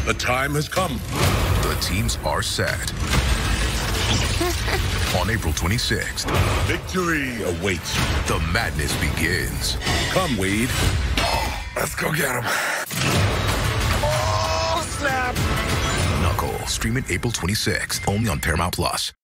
The time has come. The teams are set. On April 26th, Victory awaits. the madness begins. Come, Wade. Let's go get him. Oh, snap! Knuckle, streaming April 26th, only on Paramount Plus.